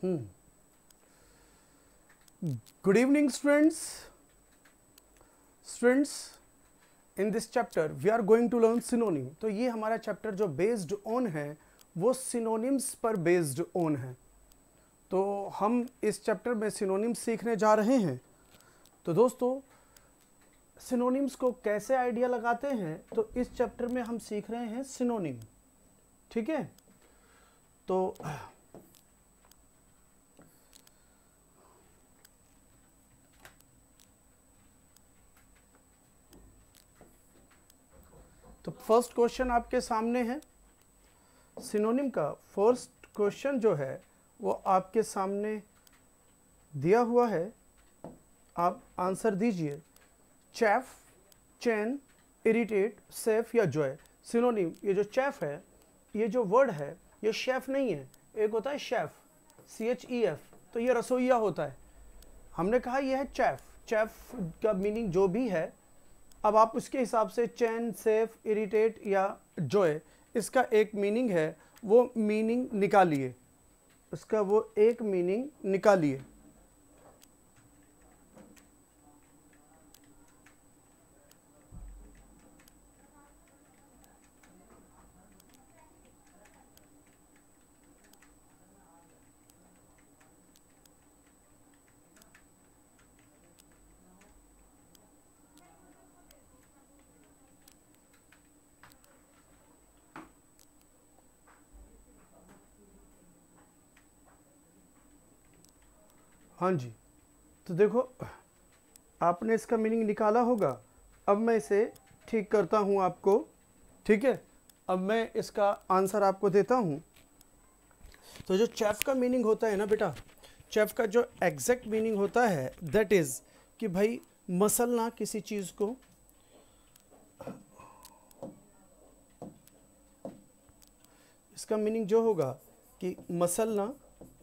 Good evening, students. In this chapter we are going to learn synonym. तो ये हमारा chapter जो based on है वो सिनोनिम्स पर बेस्ड ऑन है। तो हम इस चैप्टर में सिनोनिम्स सीखने जा रहे हैं। तो दोस्तों, सिनोनिम्स को कैसे आइडिया लगाते हैं, तो इस चैप्टर में हम सीख रहे हैं सिनोनिम। ठीक है, तो फर्स्ट क्वेश्चन आपके सामने है। सिनोनिम का फर्स्ट क्वेश्चन जो है वो आपके सामने दिया हुआ है, आप आंसर दीजिए। चैफ, चैन, इरिटेट, सेफ या जॉय। सिनोनिम, ये जो चैफ है, ये जो वर्ड है ये शेफ नहीं है। एक होता है शेफ, CHEF, तो ये रसोइया होता है। हमने कहा ये है चैफ। चैफ का मीनिंग जो भी है, अब आप उसके हिसाब से चैन, सेफ, इरिटेट या जॉय, इसका एक मीनिंग है, वो मीनिंग निकालिए। इसका वो एक मीनिंग निकालिए। हाँ जी, तो देखो आपने इसका मीनिंग निकाला होगा। अब मैं इसे ठीक करता हूँ आपको। ठीक है, अब मैं इसका आंसर आपको देता हूँ। तो जो चैफ का मीनिंग होता है ना बेटा, चैफ का जो एग्जैक्ट मीनिंग होता है दैट इज़ कि भाई मसलना किसी चीज़ को, इसका मीनिंग जो होगा कि मसलना,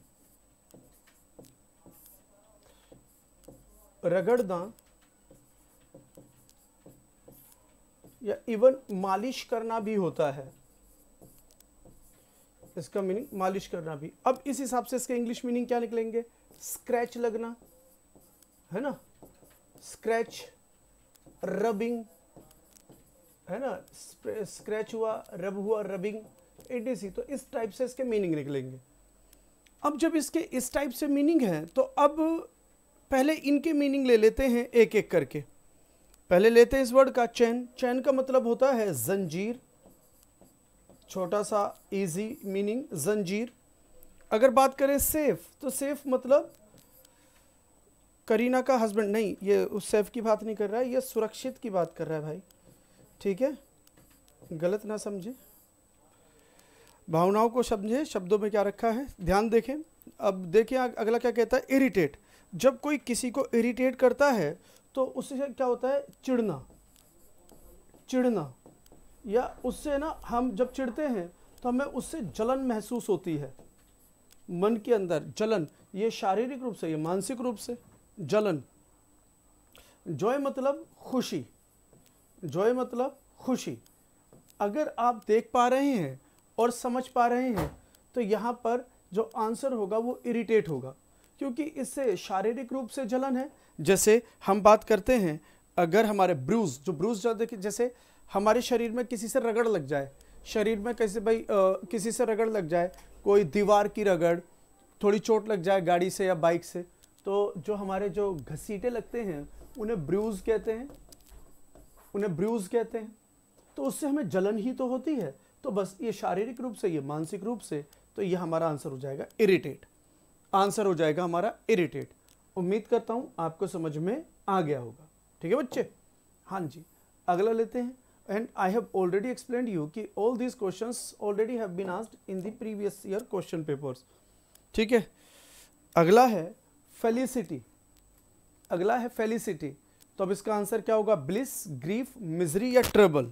रगड़ना या इवन मालिश करना भी होता है। इसका मीनिंग मालिश करना भी। अब इस हिसाब से इसके इंग्लिश मीनिंग क्या निकलेंगे? स्क्रैच लगना, है ना, स्क्रैच, रबिंग, है ना, स्क्रैच हुआ, रब हुआ, रबिंग, etc। तो इस टाइप से इसके मीनिंग निकलेंगे। अब जब इसके इस टाइप से मीनिंग है तो अब पहले इनके मीनिंग ले लेते हैं एक एक करके। पहले लेते हैं इस वर्ड का चैन। चैन का मतलब होता है जंजीर, छोटा सा इजी मीनिंग जंजीर। अगर बात करें सेफ, तो सेफ मतलब करीना का हस्बैंड नहीं, ये उस सेफ की बात नहीं कर रहा है, ये सुरक्षित की बात कर रहा है भाई। ठीक है, गलत ना समझे, भावनाओं को समझे, शब्दों में क्या रखा है ध्यान देखें। अब देखिए अगला क्या कहता है, इरिटेट। जब कोई किसी को इरिटेट करता है तो उससे क्या होता है? चिढ़ना, चिढ़ना, या उससे ना हम जब चिढ़ते हैं तो हमें उससे जलन महसूस होती है, मन के अंदर जलन। ये शारीरिक रूप से, ये मानसिक रूप से जलन। जॉय मतलब खुशी, जॉय मतलब खुशी। अगर आप देख पा रहे हैं और समझ पा रहे हैं तो यहाँ पर जो आंसर होगा वो इरिटेट होगा, क्योंकि इससे शारीरिक रूप से जलन है। जैसे हम बात करते हैं, अगर हमारे ब्रूज, जो ब्रूज देखिए, जैसे हमारे शरीर में किसी से रगड़ लग जाए, शरीर में कैसे भाई किसी से रगड़ लग जाए, कोई दीवार की रगड़, थोड़ी चोट लग जाए गाड़ी से या बाइक से, तो जो हमारे जो घसीटे लगते हैं उन्हें ब्रूज कहते हैं, उन्हें ब्रूज कहते हैं। तो उससे हमें जलन ही तो होती है। तो बस ये शारीरिक रूप से, ये मानसिक रूप से, तो ये हमारा आंसर हो जाएगा इरिटेट। आंसर हो जाएगा हमारा इरिटेट। उम्मीद करता हूं आपको समझ में आ गया होगा। ठीक है बच्चे? हाँ जी, अगला लेते हैं। And I have already explained you कि all these questions already have been asked in the previous year question papers. ठीक है, अगला है फेलिसिटी। अगला है फेलिसिटी। तो अब इसका आंसर क्या होगा? ब्लिस, ग्रीफ, मिजरी या ट्रबल।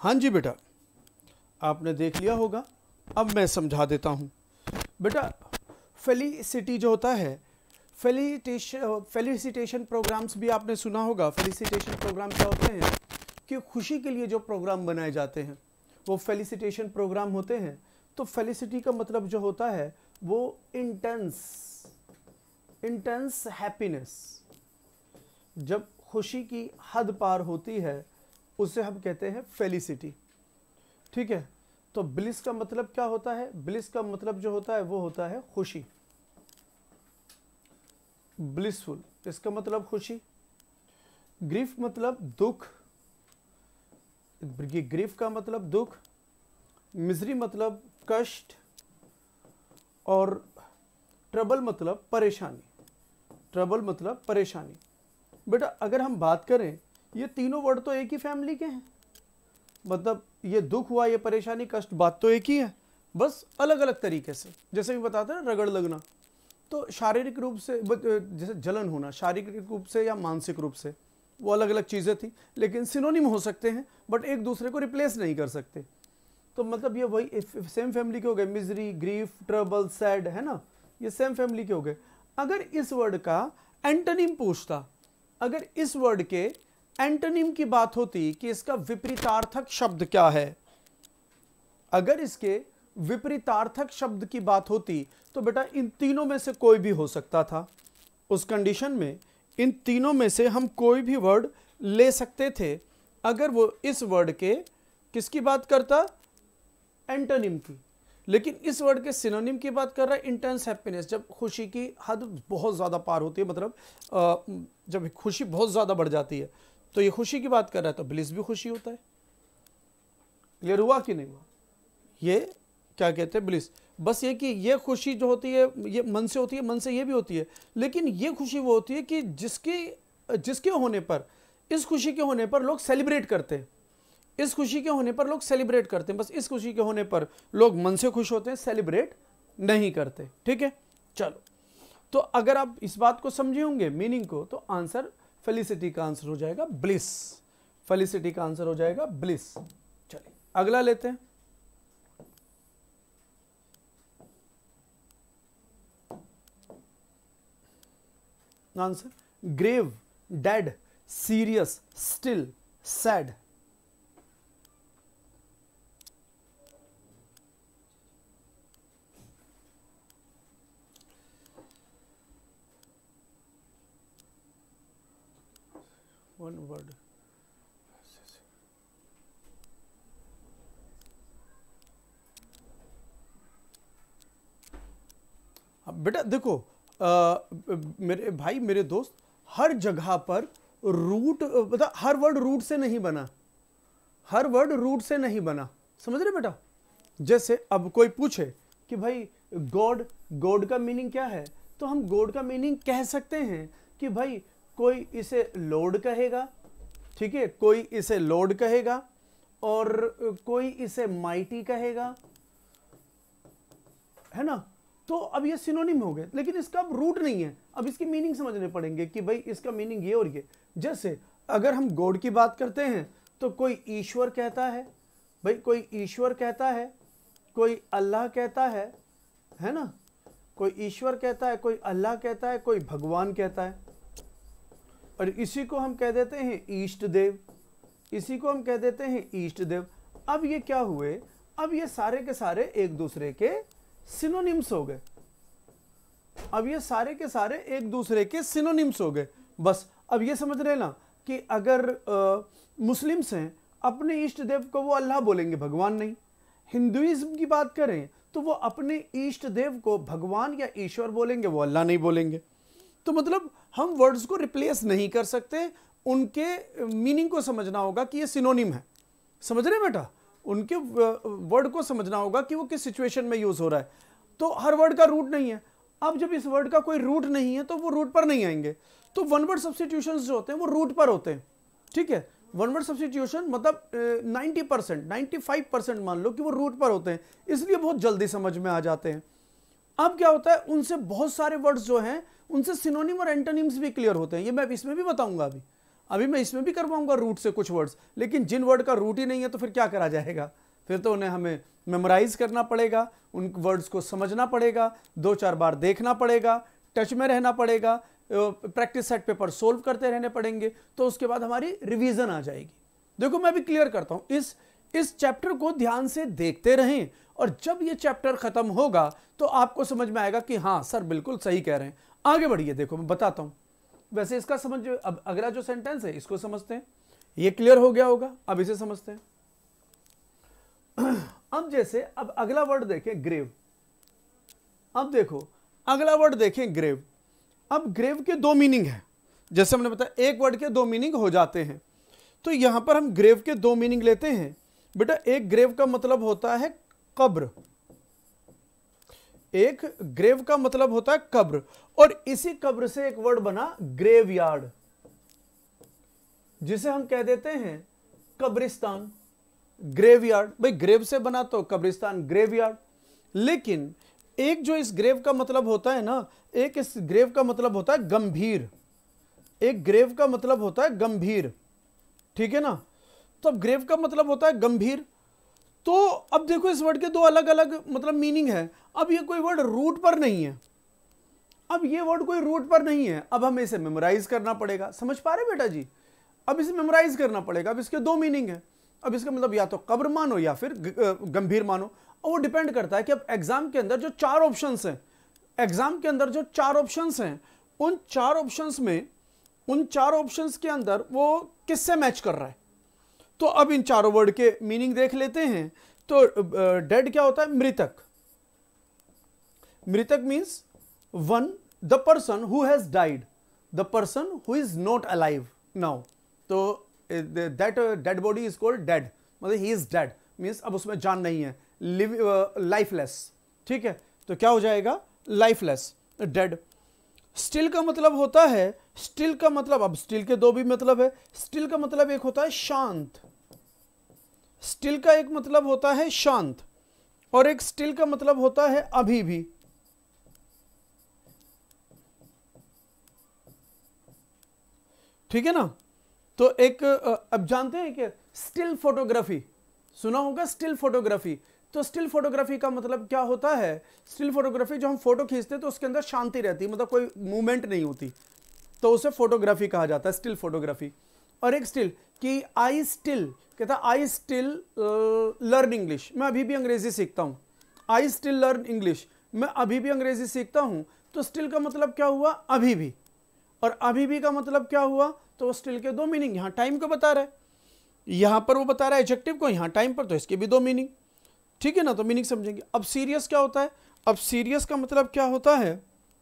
हाँ जी बेटा, आपने देख लिया होगा। अब मैं समझा देता हूँ बेटा। फेलिसिटी जो होता है, फेलिसिटेशन प्रोग्राम्स भी आपने सुना होगा। फेलिसिटेशन प्रोग्राम क्या होते हैं कि खुशी के लिए जो प्रोग्राम बनाए जाते हैं वो फेलिसिटेशन प्रोग्राम होते हैं। तो फेलिसिटी का मतलब जो होता है वो इंटेंस हैप्पीनेस, जब खुशी की हद पार होती है उसे हम कहते हैं फेलिसिटी। ठीक है, तो ब्लिस का मतलब क्या होता है? ब्लिस का मतलब जो होता है वो होता है खुशी, ब्लिसफुल, इसका मतलब खुशी। ग्रीफ मतलब दुख, ग्रीफ का मतलब दुख। मिजरी मतलब कष्ट, और ट्रबल मतलब परेशानी। ट्रबल मतलब परेशानी। बेटा अगर हम बात करें, ये तीनों वर्ड तो एक ही फैमिली के हैं, मतलब ये दुख हुआ, ये परेशानी, कष्ट, बात तो एक ही है, बस अलग अलग तरीके से। जैसे भी बताते हैं रगड़ लगना, तो शारीरिक रूप से जैसे जलन होना, शारीरिक रूप से या मानसिक रूप से, वो अलग अलग चीज़ें थी, लेकिन सिनोनिम हो सकते हैं बट एक दूसरे को रिप्लेस नहीं कर सकते। तो मतलब ये वही सेम फैमिली के हो गए। मिजरी, ग्रीफ, ट्रबल, सैड, है ना, ये सेम फैमिली के हो गए। अगर इस वर्ड का एंटोनिम पूछता, अगर इस वर्ड के एंटोनिम की बात होती कि इसका विपरीतार्थक शब्द क्या है, अगर इसके विपरीतार्थक शब्द की बात होती तो बेटा इन तीनों में से कोई भी हो सकता था। उस कंडीशन में इन तीनों में से हम कोई भी वर्ड ले सकते थे अगर वो इस वर्ड के किसकी बात करता? एंटोनिम की। लेकिन इस वर्ड के सिनोनिम की बात कर रहा है इंटेंस हैप्पीनेस, जब खुशी की हद बहुत ज़्यादा पार होती है, मतलब जब खुशी बहुत ज़्यादा बढ़ जाती है, तो ये खुशी की बात कर रहा है, तो ब्लिस भी खुशी होता है। क्लियर हुआ कि नहीं हुआ? ये क्या कहते हैं? ब्लिस। बस ये कि ये खुशी जो होती है ये मन से होती है, मन से ये भी होती है, लेकिन ये खुशी वो होती है कि जिसके होने पर, इस खुशी के होने पर लोग सेलिब्रेट करते हैं। इस खुशी के होने पर लोग सेलिब्रेट करते हैं, बस इस खुशी के होने पर लोग मन से खुश होते हैं, सेलिब्रेट नहीं करते। ठीक है, चलो, तो अगर आप इस बात को समझे होंगे मीनिंग को, तो आंसर फेलिसिटी का आंसर हो जाएगा ब्लिस। फेलिसिटी का आंसर हो जाएगा ब्लिस। चलिए अगला लेते हैं। Answer grave, dead, serious, still, sad. One word. बेटा देखो, मेरे भाई, मेरे दोस्त, हर जगह पर रूट, मतलब हर वर्ड रूट से नहीं बना, हर वर्ड रूट से नहीं बना, समझ रहे बेटा? जैसे अब कोई पूछे कि भाई गॉड, गॉड का मीनिंग क्या है, तो हम गॉड का मीनिंग कह सकते हैं कि भाई कोई इसे लॉर्ड कहेगा, ठीक है, कोई इसे लॉर्ड कहेगा, और कोई इसे माइटी कहेगा, है ना। तो अब ये सिनोनिम हो गए, लेकिन इसका अब रूट नहीं है। अब इसकी मीनिंग समझने पड़ेंगे कि भाई इसका मीनिंग ये और ये। जैसे अगर हम गॉड की बात करते हैं तो कोई ईश्वर कहता है, भाई कोई ईश्वर कहता है, कोई अल्लाह कहता है ना, कोई ईश्वर कहता है, कोई अल्लाह कहता है, कोई भगवान कहता है, और इसी को हम कह देते हैं ईष्ट देव, इसी को हम कह देते हैं ईष्ट देव। अब ये क्या हुए? अब ये सारे के सारे एक दूसरे के सिनोनिम्स हो गए। अब ये सारे के सारे एक दूसरे के सिनोनिम्स हो गए। बस अब ये समझ रहे ना कि अगर मुस्लिम्स हैं, अपने इष्ट देव को वो अल्लाह बोलेंगे, भगवान नहीं। हिंदुइज्म की बात करें तो वो अपने इष्ट देव को भगवान या ईश्वर बोलेंगे, वो अल्लाह नहीं बोलेंगे। तो मतलब हम वर्ड्स को रिप्लेस नहीं कर सकते, उनके मीनिंग को समझना होगा कि ये सिनोनिम है। समझ रहे बेटा? उनके वर्ड को समझना होगा कि वो किस सिचुएशन में यूज हो रहा है। तो हर वर्ड का रूट नहीं है। अब जब इस वर्ड का कोई रूट नहीं है तो वो रूट पर नहीं आएंगे। तो वन वर्ड सब्स्टिट्यूशंस जो होते हैं वो रूट पर होते हैं। ठीक है, वन वर्ड सब्स्टिट्यूशन मतलब 90%, 95% मान लो कि वो रूट पर होते हैं, इसलिए बहुत जल्दी समझ में आ जाते हैं। अब क्या होता है, उनसे बहुत सारे वर्ड्स जो हैं उनसे सिनोनिम और एंटोनिम्स भी क्लियर होते हैं। ये मैं इसमें भी बताऊंगा अभी। अभी मैं इसमें भी करवाऊंगा रूट से कुछ वर्ड्स, लेकिन जिन वर्ड का रूट ही नहीं है तो फिर क्या करा जाएगा, फिर तो उन्हें हमें मेमोराइज करना पड़ेगा, उन वर्ड्स को समझना पड़ेगा, 2-4 बार देखना पड़ेगा, टच में रहना पड़ेगा, प्रैक्टिस सेट पेपर सोल्व करते रहने पड़ेंगे, तो उसके बाद हमारी रिवीजन आ जाएगी। देखो मैं भी क्लियर करता हूं, इस चैप्टर को ध्यान से देखते रहें, और जब ये चैप्टर खत्म होगा तो आपको समझ में आएगा कि हाँ सर बिल्कुल सही कह रहे हैं। आगे बढ़िए, देखो मैं बताता हूं। वैसे इसका समझ, अब अगला जो सेंटेंस है इसको समझते हैं, ये क्लियर हो गया होगा, अब इसे समझते हैं। अब जैसे अब अगला वर्ड देखें ग्रेव। अब देखो अगला वर्ड देखें ग्रेव। अब ग्रेव के 2 मीनिंग है, जैसे हमने बताया एक वर्ड के 2 मीनिंग हो जाते हैं, तो यहां पर हम ग्रेव के 2 मीनिंग लेते हैं। बेटा एक ग्रेव का मतलब होता है कब्र, एक ग्रेव का मतलब होता है कब्र, और इसी कब्र से एक वर्ड बना ग्रेवयार्ड, जिसे हम कह देते हैं कब्रिस्तान। ग्रेवयार्ड, भाई ग्रेव से बना तो कब्रिस्तान ग्रेवयार्ड। लेकिन एक जो इस ग्रेव का मतलब होता है ना, एक इस ग्रेव का मतलब होता है गंभीर, एक ग्रेव का मतलब होता है गंभीर, ठीक है ना। तो अब ग्रेव का मतलब होता है गंभीर। तो अब देखो इस वर्ड के 2 अलग अलग मतलब मीनिंग है। अब ये कोई वर्ड रूट पर नहीं है, अब ये वर्ड कोई रूट पर नहीं है, अब हमें इसे मेमोराइज करना पड़ेगा। समझ पा रहे बेटा जी, अब इसे मेमोराइज करना पड़ेगा। अब इसके 2 मीनिंग है, अब इसका मतलब या तो कब्र मानो या फिर गंभीर मानो, और वो डिपेंड करता है कि अब एग्जाम के अंदर जो 4 ऑप्शंस हैं, एग्जाम के अंदर जो 4 ऑप्शंस हैं, उन 4 ऑप्शंस में, उन 4 ऑप्शंस के अंदर वो किससे मैच कर रहा है। तो अब इन चारों वर्ड के मीनिंग देख लेते हैं। तो डेड क्या होता है, मृतक। मृतक means one, the person who has died, the person who is not alive now. तो that dead body is called dead, मतलब ही इज डेड मीन्स अब उसमें जान नहीं है, लाइफलेस, ठीक है। तो क्या हो जाएगा, लाइफलेस, डेड। स्टिल का मतलब होता है, स्टिल का मतलब, अब स्टिल के 2 भी मतलब है। स्टिल का मतलब एक होता है शांत, स्टिल का एक मतलब होता है शांत, और एक स्टिल का मतलब होता है अभी भी। ठीक है ना। तो एक अब जानते हैं कि स्टिल फोटोग्राफी सुना होगा, स्टिल फोटोग्राफी। तो स्टिल फोटोग्राफी का मतलब क्या होता है, स्टिल फोटोग्राफी जो हम फोटो खींचते हैं तो उसके अंदर शांति रहती है, मतलब कोई मूवमेंट नहीं होती, तो उसे फोटोग्राफी कहा जाता है, स्टिल फोटोग्राफी। और एक स्टिल कि आई स्टिल, कहता आई स्टिल लर्न इंग्लिश, मैं अभी भी अंग्रेजी सीखता हूं। आई स्टिल लर्न इंग्लिश, मैं अभी भी अंग्रेजी सीखता हूं। तो स्टिल का मतलब क्या हुआ, अभी भी, और अभी भी का मतलब क्या हुआ, तो स्टिल के 2 मीनिंग। यहां टाइम को बता रहा है, यहां पर वो बता रहा है एडजेक्टिव को, यहां टाइम पर, तो इसके भी 2 मीनिंग, ठीक है ना। तो मीनिंग समझेंगे। अब सीरियस क्या होता है, अब सीरियस का मतलब क्या होता है,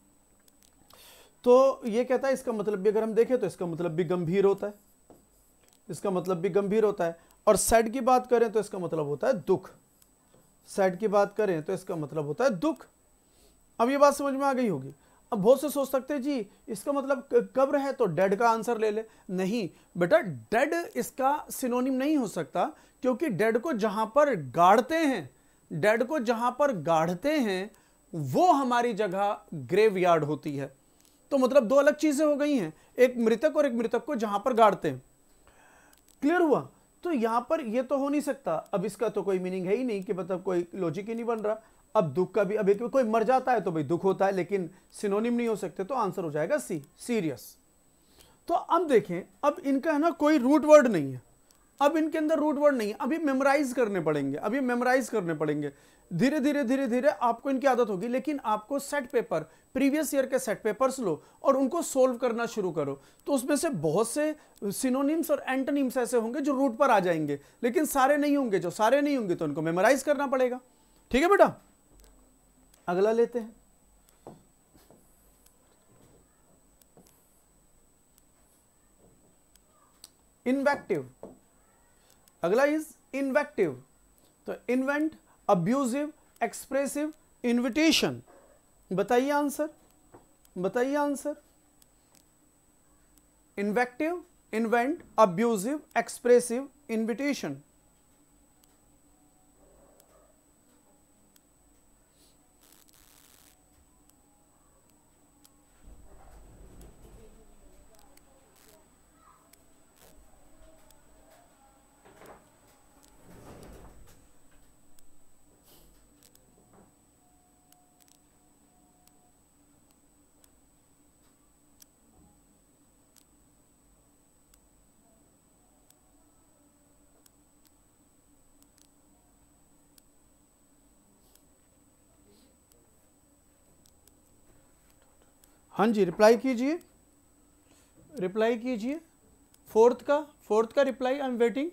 तो ये कहता है इसका मतलब भी अगर हम देखें तो इसका मतलब भी गंभीर होता है, इसका मतलब भी गंभीर होता है। और सैड की बात करें तो इसका मतलब होता है दुख, सैड की बात करें तो इसका मतलब होता है दुख। अब ये बात समझ में आ गई होगी। अब बहुत से सोच सकते हैं जी इसका मतलब कब्र है तो डेड का आंसर ले ले। नहीं बेटा, डेड इसका सिनोनिम नहीं हो सकता, क्योंकि डेड को जहां पर गाड़ते हैं, डेड को जहां पर गाड़ते हैं वो हमारी जगह ग्रेवयार्ड होती है। तो मतलब 2 अलग चीजें हो गई हैं, एक मृतक और एक मृतक को जहां पर गाड़ते हैं। क्लियर हुआ। तो यहां पर ये तो हो नहीं सकता, अब इसका तो कोई मीनिंग है ही नहीं, कि मतलब कोई लॉजिक ही नहीं बन रहा। अब दुख का भी, अब एक कोई मर जाता है तो भाई दुख होता है, लेकिन सिनोनिम नहीं हो सकते, तो आंसर हो जाएगा सी, सीरियस। तो अब देखें, अब इनका है ना कोई रूट वर्ड नहीं है, अब इनके अंदर रूट वर्ड नहीं है, अभी मेमोराइज करने पड़ेंगे, अभी मेमोराइज करने पड़ेंगे। धीरे धीरे धीरे धीरे आपको इनकी आदत होगी, लेकिन आपको सेट पेपर, प्रीवियस ईयर के सेट पेपर्स लो और उनको सोल्व करना शुरू करो। तो उसमें से बहुत से सिनोनिम्स और एंटोनिम्स ऐसे होंगे जो रूट पर आ जाएंगे, लेकिन सारे नहीं होंगे। जो सारे नहीं होंगे तो उनको मेमोराइज करना पड़ेगा। ठीक है बेटा, अगला लेते हैं। इन्वेक्टिव, अगला इज इन्वेक्टिव। तो इन्वेंट, अब्यूजिव, एक्सप्रेसिव, इन्विटेशन। बताइए आंसर, बताइए answer. Invective, invent, abusive, expressive, invitation. हाँ जी, रिप्लाई कीजिए, रिप्लाई कीजिए। फोर्थ का रिप्लाई आई एम वेटिंग।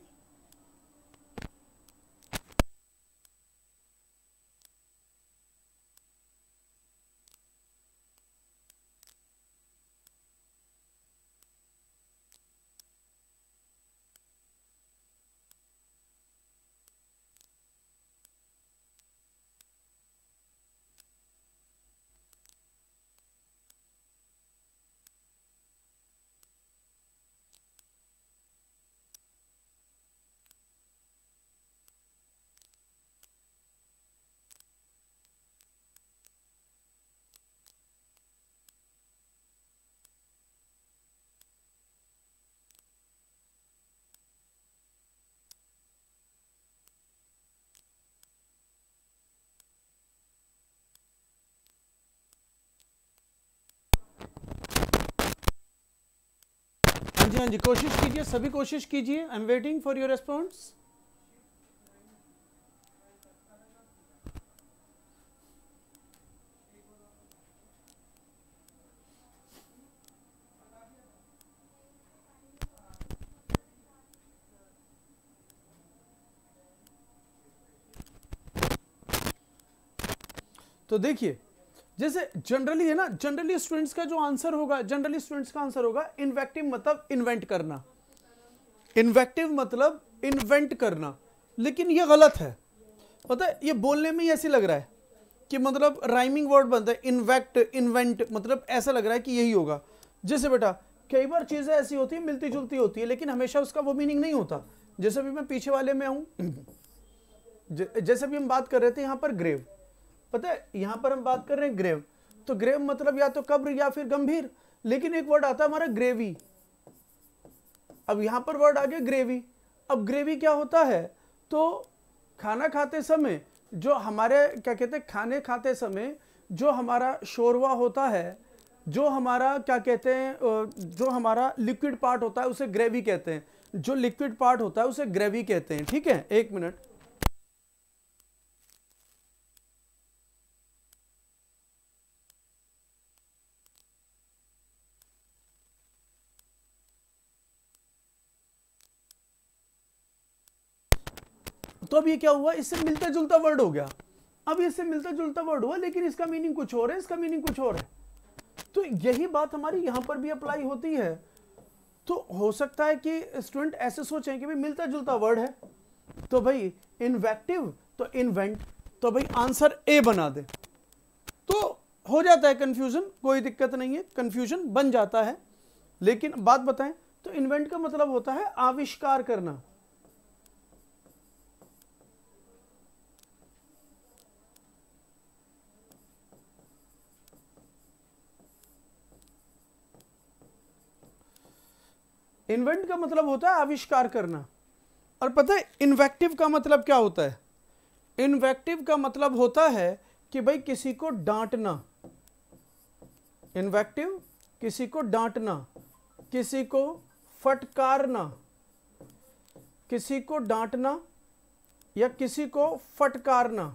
हाँ जी, कोशिश कीजिए, सभी कोशिश कीजिए। I am waiting for your response. तो देखिए, जैसे जनरली है ना, जनरली स्टूडेंट्स का जो आंसर होगा, जनरली स्टूडेंट्स का आंसर होगा इन्वेक्टिव मतलब इन्वेंट करना, इन्वेक्टिव मतलब इन्वेंट करना। लेकिन ये गलत है, पता है, ये बोलने में ही ऐसे लग रहा है कि मतलब राइमिंग वर्ड बनता है, इन्वेक्ट इन्वेंट, मतलब ऐसा लग रहा है कि यही होगा। जैसे बेटा कई बार चीजें ऐसी होती है, मिलती जुलती होती है, लेकिन हमेशा उसका वो मीनिंग नहीं होता। जैसे भी मैं पीछे वाले में हूं, जैसे भी हम बात कर रहे थे यहां पर ग्रेव, पता है यहां पर हम बात कर रहे हैं ग्रेव, तो ग्रेव मतलब या तो कब्र या फिर गंभीर, लेकिन एक वर्ड आता है हमारा ग्रेवी। अब यहां पर वर्ड आ गया ग्रेवी। अब ग्रेवी क्या होता है, तो खाना खाते समय जो हमारे क्या कहते हैं, खाने खाते समय जो हमारा शोरवा होता है, जो हमारा क्या कहते हैं, जो हमारा लिक्विड पार्ट होता है उसे ग्रेवी कहते हैं, जो लिक्विड पार्ट होता है उसे ग्रेवी कहते हैं। ठीक है, एक मिनट। तो अब ये क्या हुआ, इससे मिलता जुलता वर्ड हो गया। अब इससे मिलता जुलता वर्ड हुआ, लेकिन इसका मीनिंग कुछ और है, इसका मीनिंग कुछ और है। तो यही बात हमारी यहां पर भी अप्लाई होती है। तो हो सकता है कि स्टूडेंट ऐसे सोचें कि भाई मिलता जुलता वर्ड है, तो भाई इन्वेक्टिव तो इन्वेंट, तो भाई आंसर ए बना दे, तो हो जाता है कंफ्यूजन, कोई दिक्कत नहीं है, कंफ्यूजन बन जाता है। लेकिन बात बताएं तो इन्वेंट का मतलब होता है आविष्कार करना। इन्वेंट का मतलब होता है आविष्कार करना। और पता है इन्वेक्टिव का मतलब क्या होता है, इन्वेक्टिव का मतलब होता है कि भाई किसी को डांटना। इन्वेक्टिव किसी को डांटना, किसी को फटकारना, किसी को डांटना या किसी को फटकारना,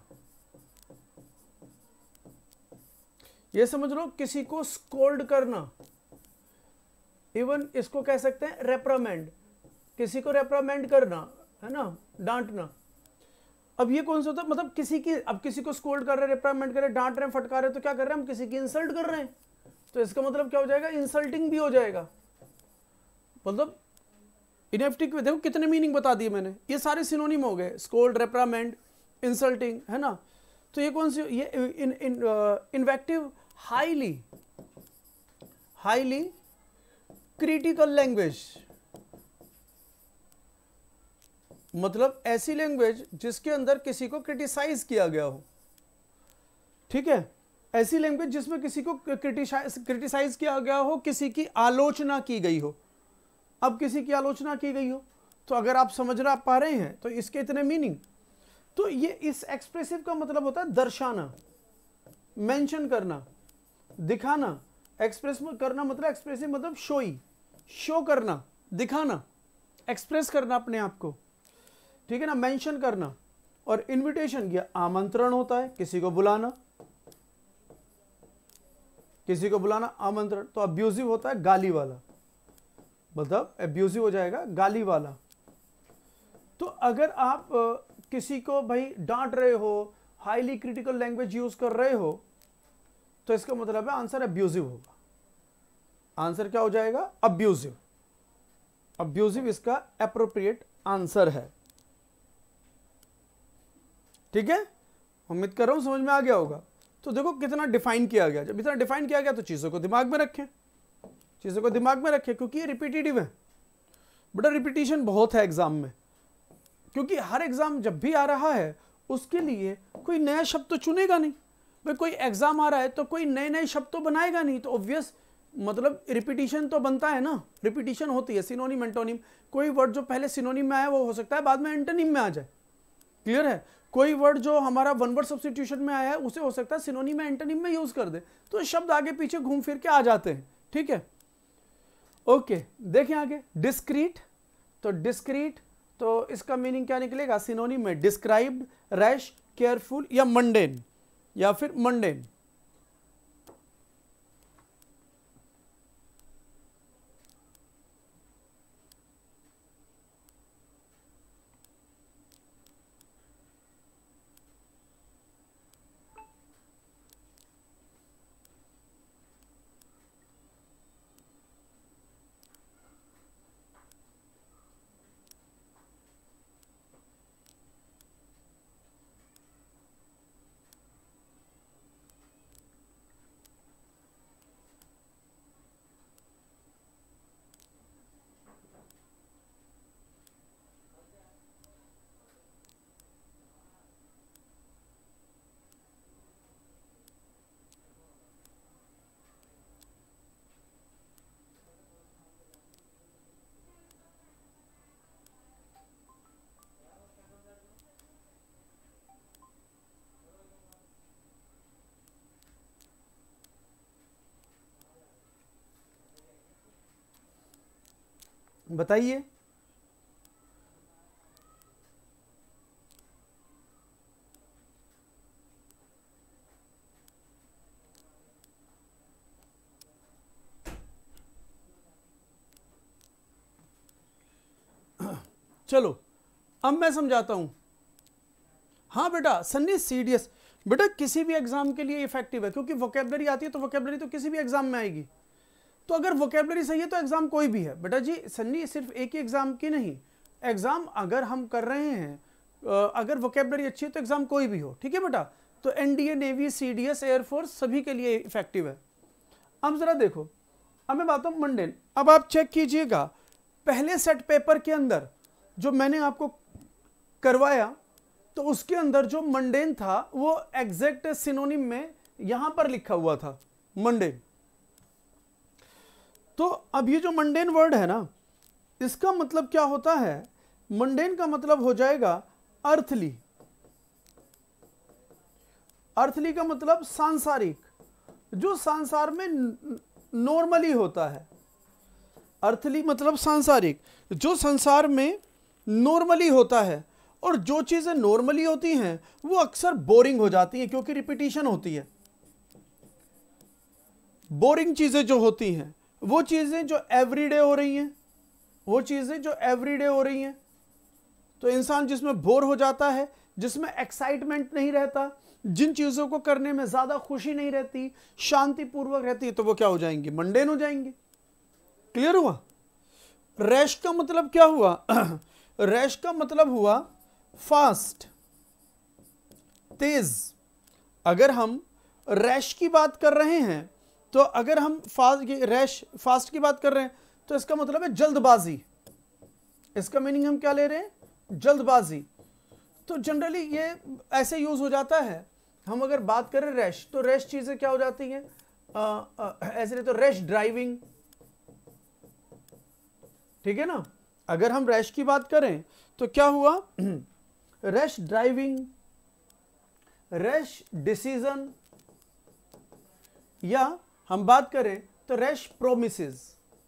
ये समझ लो, किसी को स्कोल्ड करना। इवन इसको कह सकते हैं रेप्रामेंड, किसी को रेप्रामेंड करना है ना, डांटना। अब ये कौन सा होता है, मतलब किसी की, अब किसी को स्कोल्ड कर रहे हैं, रेप्रामेंड कर रहे हैं, डांट रहे हैं, फटकार रहे हैं, तो क्या कर रहे हैं हम, किसी की इंसल्ट कर रहे हैं। तो इसका मतलब क्या हो जाएगा, इंसल्टिंग भी हो जाएगा। मतलब इनएफिटिव देखो कितने मीनिंग बता दिए मैंने, ये सारे सिनोनिम हो गए, स्कोल्ड, रेप्रामेंड, इंसल्टिंग, है ना। तो ये कौन सी, ये इन्वेक्टिव हाईली क्रिटिकल लैंग्वेज, मतलब ऐसी लैंग्वेज जिसके अंदर किसी को क्रिटिसाइज किया गया हो। ठीक है, ऐसी लैंग्वेज जिसमें किसी को क्रिटिसाइज किया गया हो, किसी की आलोचना की गई हो। अब किसी की आलोचना की गई हो, तो अगर आप समझ पा रहे हैं तो इसके इतने मीनिंग। तो ये इस एक्सप्रेसिव का मतलब होता है दर्शाना, मेंशन करना, दिखाना। एक्सप्रेस करना मतलब, एक्सप्रेसिव मतलब शोई, शो करना, दिखाना, एक्सप्रेस करना अपने आप को। ठीक है ना, मेंशन करना। और इनविटेशन, ये आमंत्रण होता है, किसी को बुलाना। किसी को बुलाना आमंत्रण, तो अब्यूजिव होता है गाली वाला, मतलब अब्यूजिव हो जाएगा गाली वाला। तो अगर आप किसी को भाई डांट रहे हो, हाईली क्रिटिकल लैंग्वेज यूज कर रहे हो, तो इसका मतलब है आंसर अब्यूजिव होगा। आंसर क्या हो जाएगा? अब्यूजिव। अब्यूजिव इसका एप्रोप्रिएट आंसर है। ठीक है, उम्मीद कर रहा हूं समझ में आ गया होगा। तो देखो कितना डिफाइन किया गया। जब इतना डिफाइन किया गया तो चीजों को दिमाग में रखें, चीजों को दिमाग में रखें, क्योंकि ये रिपीटेटिव है। बेटा रिपीटिशन बहुत है एग्जाम में, क्योंकि हर एग्जाम जब भी आ रहा है उसके लिए कोई नया शब्द तो चुनेगा नहीं। भाई कोई एग्जाम आ रहा है तो कोई नए नए शब्द तो बनाएगा नहीं, तो ऑब्वियस मतलब रिपीटिशन तो बनता है ना, रिपीटिशन होती है। सिनोनिम एंटोनिम, कोई वर्ड जो पहले सिनोनिम में आया वो हो सकता है बाद में एंटोनिम में आ जाए। क्लियर है? कोई वर्ड जो हमारा वन वर्ड सब्स्टिट्यूशन में आया है उसे हो सकता है सिनोनिम में एंटोनिम में यूज कर दे, तो शब्द आगे पीछे घूम फिर के आ जाते हैं। ठीक है, ओके देखें आगे। डिस्क्रीट, तो डिस्क्रीट तो इसका मीनिंग क्या निकलेगा? सिनोनिम में डिस्क्राइब्ड, रैश, केयरफुल या मंडेन, या फिर मंडेन। बताइए। चलो अब मैं समझाता हूं। हाँ बेटा सन्नी सीडीएस बेटा किसी भी एग्जाम के लिए इफेक्टिव है, क्योंकि वोकैबुलरी आती है, तो वोकैबुलरी तो किसी भी एग्जाम में आएगी। तो अगर वोकैबुलरी सही है तो एग्जाम कोई भी है। बेटा जी सन्नी सिर्फ एक ही एग्जाम की नहीं, एग्जाम अगर हम कर रहे हैं अगर वोकैबुलरी अच्छी है तो एग्जाम कोई भी हो। ठीक है बेटा, तो एनडीए, नेवी, सीडीएस, एयरफोर्स सभी के लिए इफेक्टिव है। अब जरा देखो, अब मैं बात हूं मंडेन। अब आप चेक कीजिएगा पहले सेट पेपर के अंदर जो मैंने आपको करवाया, तो उसके अंदर जो मंडेन था वो एग्जैक्ट सिनोनिम में यहां पर लिखा हुआ था मंडेन। तो अब ये जो मंडेन वर्ड है ना, इसका मतलब क्या होता है? मंडेन का मतलब हो जाएगा अर्थली। अर्थली का मतलब सांसारिक, जो संसार में नॉर्मली होता है। अर्थली मतलब सांसारिक, जो संसार में नॉर्मली होता है। और जो चीजें नॉर्मली होती हैं वो अक्सर बोरिंग हो जाती हैं, क्योंकि रिपीटिशन होती है। बोरिंग चीजें जो होती हैं, वो चीजें जो एवरीडे हो रही हैं, वो चीजें जो एवरीडे हो रही हैं, तो इंसान जिसमें बोर हो जाता है, जिसमें एक्साइटमेंट नहीं रहता, जिन चीजों को करने में ज्यादा खुशी नहीं रहती, शांतिपूर्वक रहती है, तो वो क्या हो जाएंगी? मंडेन हो जाएंगे। क्लियर हुआ? रैश का मतलब क्या हुआ? रैश का मतलब हुआ फास्ट, तेज। अगर हम रैश की बात कर रहे हैं, तो अगर हम फास्ट की बात कर रहे हैं, तो इसका मतलब है जल्दबाजी। इसका मीनिंग हम क्या ले रहे हैं? जल्दबाजी। तो जनरली ये ऐसे यूज हो जाता है। हम अगर बात करें रैश, तो रैश चीजें क्या हो जाती हैं? ऐसे नहीं तो रैश ड्राइविंग। ठीक है ना? अगर हम रैश की बात करें तो क्या हुआ? रैश ड्राइविंग, रैश डिसीजन, या हम बात करें तो रैश प्रोमिसेस।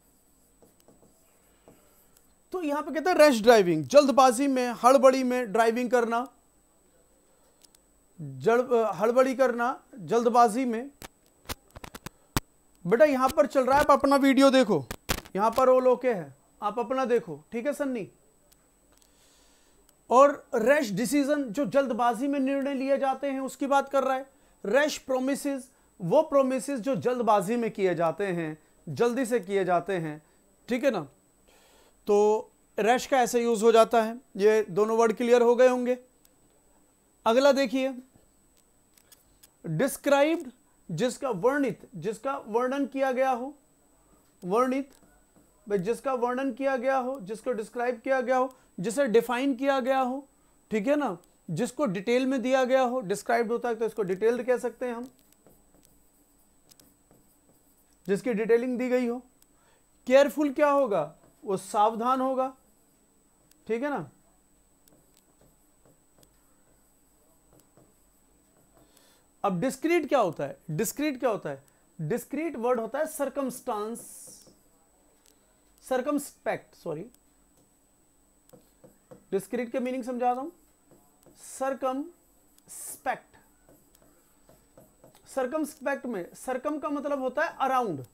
तो यहां पे कहते हैं रैश ड्राइविंग, जल्दबाजी में, हड़बड़ी में ड्राइविंग करना, हड़बड़ी करना, जल्दबाजी में। बेटा यहां पर चल रहा है, आप अपना वीडियो देखो, यहां पर ऑल ओके है, आप अपना देखो, ठीक है सन्नी। और रैश डिसीजन, जो जल्दबाजी में निर्णय लिए जाते हैं उसकी बात कर रहा है। रैश प्रोमिसेस, वो प्रोमिसेस जो जल्दबाजी में किए जाते हैं, जल्दी से किए जाते हैं, ठीक है ना। तो रैश का ऐसे यूज हो जाता है। ये दोनों वर्ड क्लियर हो गए होंगे। अगला देखिए, डिस्क्राइब्ड, जिसका वर्णित, जिसका वर्णन किया गया हो, वर्णित भाई जिसका वर्णन किया गया हो, जिसको डिस्क्राइब किया गया हो, जिसे डिफाइन किया गया हो, ठीक है ना, जिसको डिटेल में दिया गया हो। डिस्क्राइब्ड होता है तो इसको डिटेल्ड कह सकते हैं हम, जिसकी डिटेलिंग दी गई हो। केयरफुल क्या होगा, वो सावधान होगा, ठीक है ना। अब डिस्क्रीट क्या होता है, डिस्क्रीट क्या होता है, डिस्क्रीट वर्ड होता है सर्कमस्टांस, सर्कमस्पेक्ट, सॉरी, डिस्क्रीट के मीनिंग समझा रहा हूं। सर्कमस्पेक्ट, सर्कमस्पेक्ट में सर्कम का मतलब होता है अराउंड,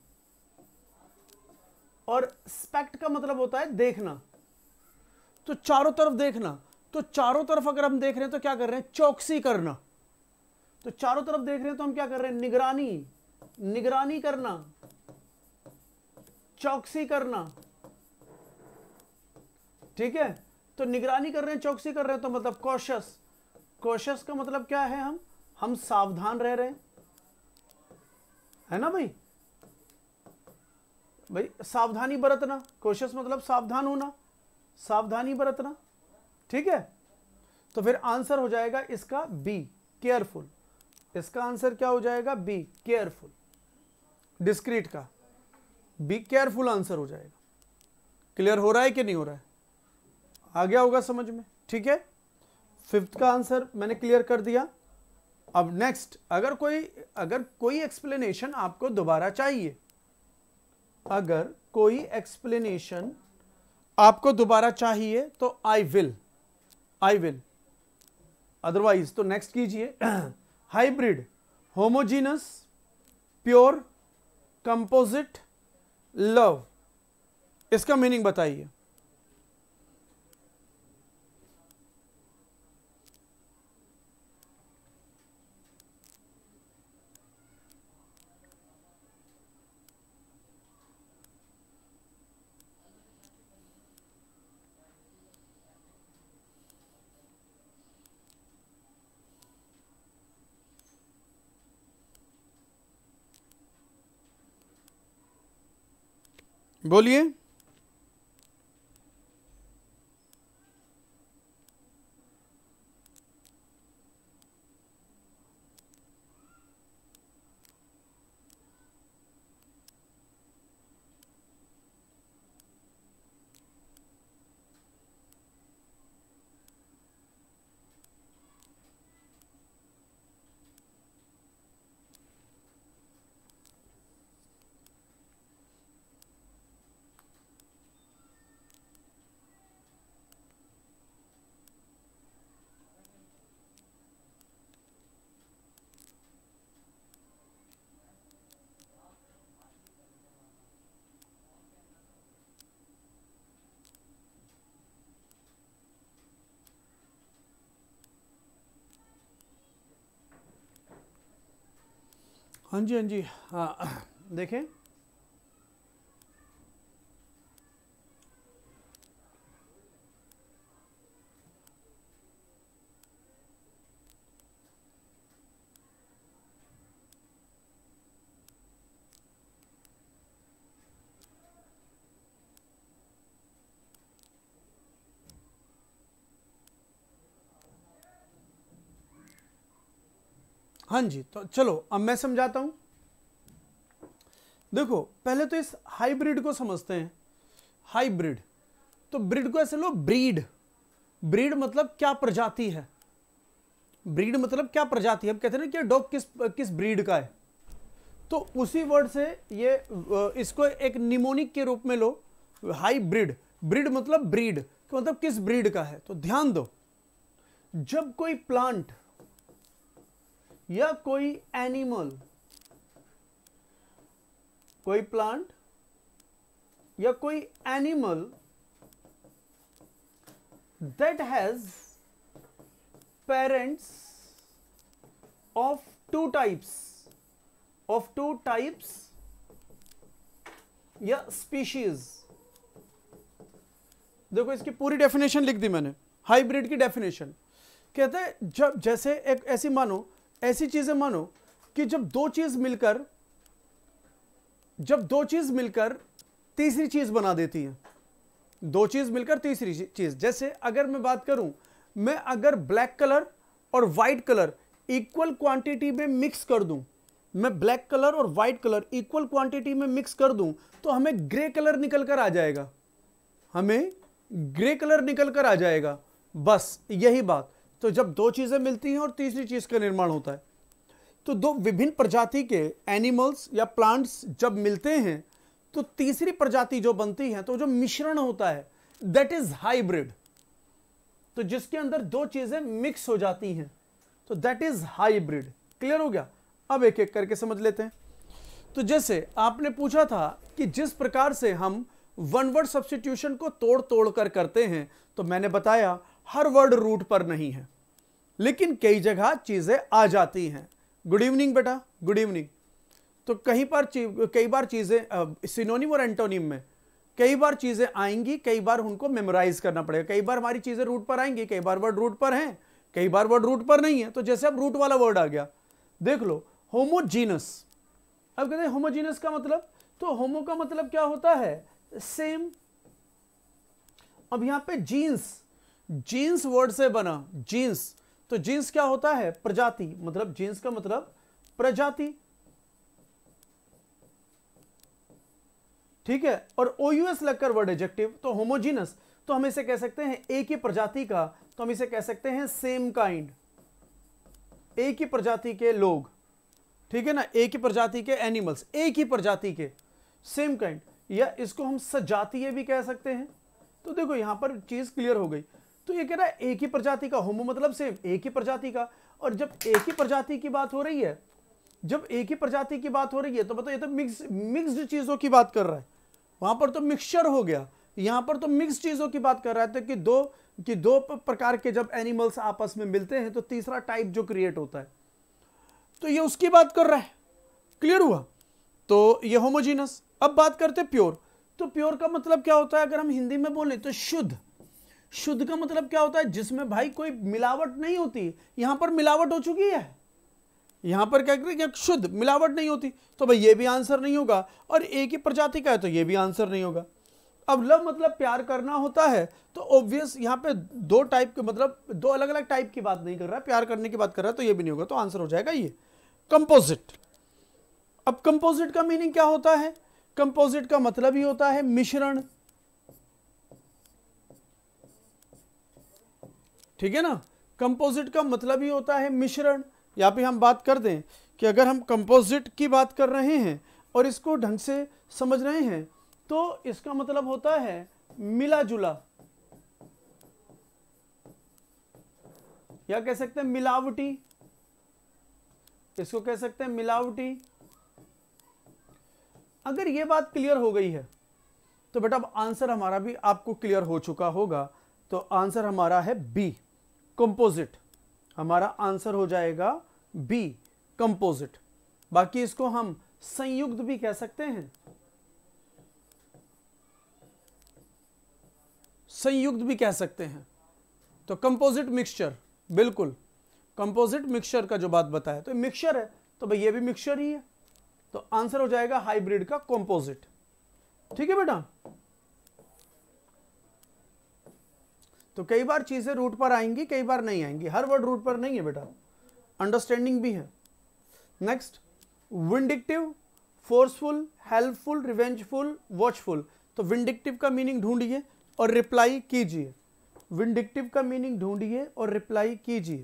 और स्पेक्ट का मतलब होता है देखना, तो चारों तरफ देखना। तो चारों तरफ अगर हम देख रहे हैं तो क्या कर रहे हैं, चौकसी करना। तो चारों तरफ देख रहे हैं तो हम क्या कर रहे हैं, निगरानी, निगरानी करना, चौकसी करना, ठीक है। तो निगरानी कर रहे हैं, चौकसी कर रहे हैं, तो मतलब कॉशियस। कॉशियस का मतलब क्या है, हम सावधान रह रहे हैं, है ना भाई। भाई सावधानी बरतना, कॉशियस मतलब सावधान होना, सावधानी बरतना, ठीक है। तो फिर आंसर हो जाएगा इसका बी, केयरफुल। इसका आंसर क्या हो जाएगा, बी, केयरफुल। डिस्क्रीट का बी, केयरफुल आंसर हो जाएगा। क्लियर हो रहा है कि नहीं हो रहा है, आ गया होगा समझ में, ठीक है। फिफ्थ का आंसर मैंने क्लियर कर दिया। अब नेक्स्ट, अगर कोई एक्सप्लेनेशन आपको दोबारा चाहिए, अगर कोई एक्सप्लेनेशन आपको दोबारा चाहिए तो आई विल, अदरवाइज तो नेक्स्ट कीजिए। Hybrid, homogenous, pure, composite, love, इसका मीनिंग बताइए। बोलिए। हाँ जी, हाँ जी, हाँ देखें, हाँ जी। तो चलो अब मैं समझाता हूं। देखो पहले तो इस हाइब्रिड को समझते हैं। हाइब्रिड, तो ब्रिड को ऐसे लो, ब्रीड। ब्रीड मतलब क्या प्रजाति है, ब्रीड मतलब क्या प्रजाति है। हम कहते हैं ना कि डॉग किस ब्रीड का है, तो उसी वर्ड से ये इसको एक निमोनिक के रूप में लो, हाइब्रिड। ब्रीड मतलब ब्रीड, मतलब किस ब्रीड का है। तो ध्यान दो, जब कोई प्लांट या कोई एनिमल कोई प्लांट या कोई animal that has parents of two types या स्पीशीज। देखो इसकी पूरी डेफिनेशन लिख दी मैंने, हाइब्रिड की डेफिनेशन। कहते हैं जब जैसे एक ऐसी चीजें मानो कि जब दो चीज मिलकर तीसरी चीज बना देती हैं, दो चीज मिलकर तीसरी चीज। जैसे अगर मैं बात करूं, मैं अगर ब्लैक कलर और व्हाइट कलर इक्वल क्वांटिटी में मिक्स कर दूं, मैं ब्लैक कलर और व्हाइट कलर इक्वल क्वांटिटी में मिक्स कर दूं तो हमें ग्रे कलर निकल कर आ जाएगा, बस यही बात। तो जब दो चीजें मिलती हैं और तीसरी चीज का निर्माण होता है, तो दो विभिन्न प्रजाति के एनिमल्स या प्लांट्स जब मिलते हैं तो तीसरी प्रजाति जो बनती है, तो जो मिश्रण होता है दैट इज हाइब्रिड। तो जिसके अंदर दो चीजें मिक्स हो जाती हैं तो दैट इज हाइब्रिड। क्लियर हो गया? अब एक एक करके समझ लेते हैं। तो जैसे आपने पूछा था कि जिस प्रकार से हम वन वर्ड सब्स्टिट्यूशन को तोड़ तोड़ कर करते हैं, तो मैंने बताया हर वर्ड रूट पर नहीं है, लेकिन कई जगह चीजें आ जाती हैं। गुड इवनिंग बेटा, गुड इवनिंग। तो कई बार चीजें सिनोनिम और एंटोनिम में कई बार चीजें आएंगी, कई बार उनको मेमोराइज करना पड़ेगा। कई बार हमारी चीजें रूट पर आएंगी, कई बार वर्ड रूट पर हैं, कई बार वर्ड रूट पर नहीं है। तो जैसे अब रूट वाला वर्ड आ गया, देख लो होमोजीनस। अब कहते हैं होमोजीनस का मतलब, तो होमो का मतलब क्या होता है? सेम। अब यहां पे जीन्स वर्ड से बना, जीन्स। तो जीन्स क्या होता है? प्रजाति। मतलब जीन्स का मतलब प्रजाति, ठीक है। और ओयूएस लगकर वर्ड एडजेक्टिव। तो होमोजीनस, तो हम इसे कह सकते हैं एक ही प्रजाति का, तो हम इसे कह सकते हैं सेम काइंड, एक ही प्रजाति के लोग, ठीक है ना, एक ही प्रजाति के एनिमल्स, एक ही प्रजाति के, सेम काइंड। या इसको हम सजातीय भी कह सकते हैं। तो देखो यहां पर चीज क्लियर हो गई। तो ये कह रहा है एक ही प्रजाति का, होमो मतलब सेम, एक ही प्रजाति का। और जब एक ही प्रजाति की बात हो रही है, तो बताओ ये तो मिक्स्ड चीजों की बात कर रहा है। वहां पर तो मिक्सचर हो गया, यहां पर तो मिक्स चीजों की बात कर रहा है। तो कि दो प्रकार के जब एनिमल्स आपस में मिलते हैं तो तीसरा टाइप जो क्रिएट होता है, तो ये उसकी बात कर रहा है। क्लियर हुआ? तो ये होमोजीनस। अब बात करते प्योर। तो प्योर का मतलब क्या होता है? अगर हम हिंदी में बोले तो शुद्ध। शुद्ध का मतलब क्या होता है? जिसमें भाई कोई मिलावट नहीं होती। यहां पर मिलावट हो चुकी है, यहां पर क्या करें? शुद्ध, मिलावट नहीं होती। तो भाई ये भी आंसर नहीं होगा। और एक ही प्रजाति का है तो ये भी आंसर नहीं होगा। अब लव मतलब प्यार करना होता है, तो ऑब्वियस यहां पे दो टाइप के, मतलब दो अलग अलग टाइप की बात नहीं कर रहा है, प्यार करने की बात कर रहा है, तो ये भी नहीं होगा। तो आंसर हो जाएगा ये कंपोजिट। अब कंपोजिट का मीनिंग क्या होता है? कंपोजिट का मतलब ही होता है मिश्रण, ठीक है ना। कंपोजिट का मतलब ही होता है मिश्रण। यहां पे हम बात कर दें कि अगर हम कंपोजिट की बात कर रहे हैं और इसको ढंग से समझ रहे हैं, तो इसका मतलब होता है मिला जुला, या कह सकते हैं मिलावटी, इसको कह सकते हैं मिलावटी। अगर ये बात क्लियर हो गई है तो बेटा अब आंसर हमारा भी आपको क्लियर हो चुका होगा। तो आंसर हमारा है बी, कंपोजिट। हमारा आंसर हो जाएगा बी, कंपोजिट। बाकी इसको हम संयुक्त भी कह सकते हैं, संयुक्त भी कह सकते हैं। तो कंपोजिट मिक्सचर, बिल्कुल कंपोजिट मिक्सचर का जो बात बताया, तो मिक्सचर है तो भाई ये भी मिक्सचर ही है। तो आंसर हो जाएगा हाइब्रिड का कंपोजिट। ठीक है बेटा। तो कई बार चीजें रूट पर आएंगी, कई बार नहीं आएंगी, हर वर्ड रूट पर नहीं है बेटा, अंडरस्टैंडिंग भी है। Next, vindictive, forceful, helpful, revengeful, watchful. तो विंडिक्टिव का मीनिंग ढूंढिए और रिप्लाई कीजिए। विंडिक्टिव का मीनिंग ढूंढिए और रिप्लाई कीजिए।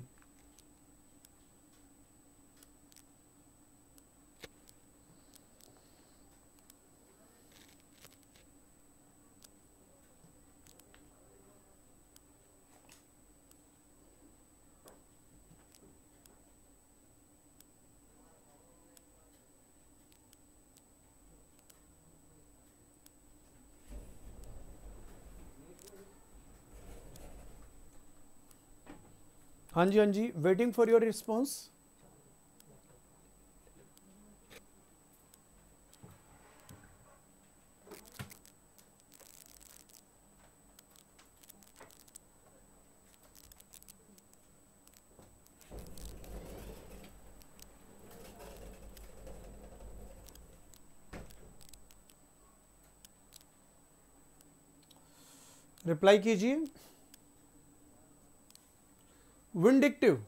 हाँ जी, हाँ जी, waiting for your response. Reply कीजिए। विंडिक्टिव,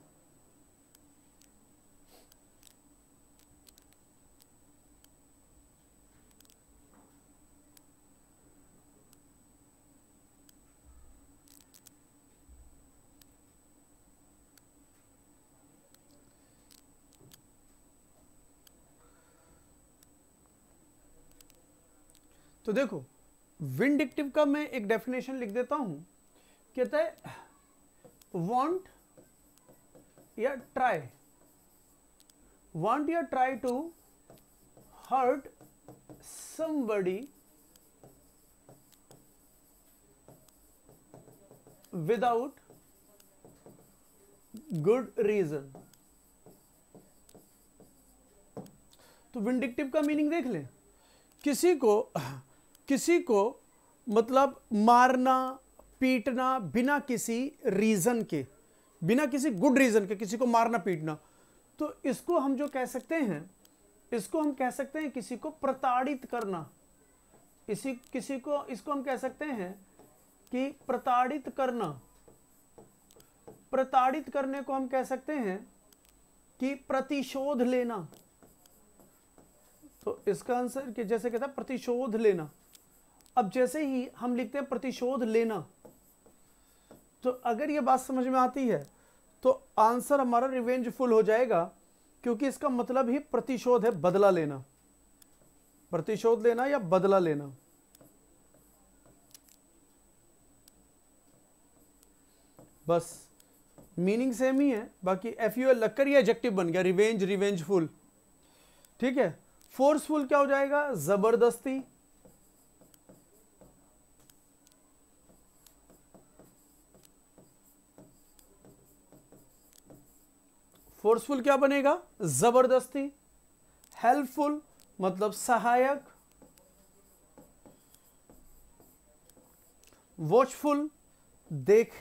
तो देखो विंडिक्टिव का मैं एक डेफिनेशन लिख देता हूं। कहता है वांट या ट्राई, वांट या try to hurt somebody without good reason। तो विंडिक्टिव का मीनिंग देख लें, किसी को मतलब मारना पीटना बिना किसी रीजन के, बिना किसी गुड रीजन के किसी को मारना पीटना। तो इसको हम जो कह सकते हैं, इसको हम कह सकते हैं किसी को प्रताड़ित करना। इसको हम कह सकते हैं कि प्रताड़ित करना। प्रताड़ित करने को हम कह सकते हैं कि प्रतिशोध लेना। तो इसका आंसर कि जैसे कहता है प्रतिशोध लेना। अब जैसे ही हम लिखते हैं प्रतिशोध लेना, तो अगर ये बात समझ में आती है तो आंसर हमारा रिवेंजफुल हो जाएगा, क्योंकि इसका मतलब ही प्रतिशोध है, बदला लेना, प्रतिशोध लेना या बदला लेना। बस मीनिंग सेम ही है, बाकी एफयूएल लगकर ये एडजेक्टिव बन गया, रिवेंज, रिवेंजफुल। ठीक है। फोर्सफुल क्या हो जाएगा? जबरदस्ती। फोर्सफुल क्या बनेगा? जबरदस्ती। हेल्पफुल मतलब सहायक। वॉचफुल देख,